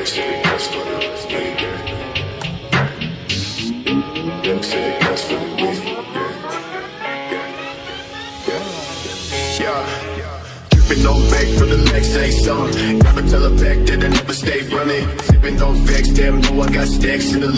say that's for the week, Young say that's for the week, Dripping on back for the next ain't song. Never tell her back that I never stay running. Sipping on vex, damn, know I got stacks in the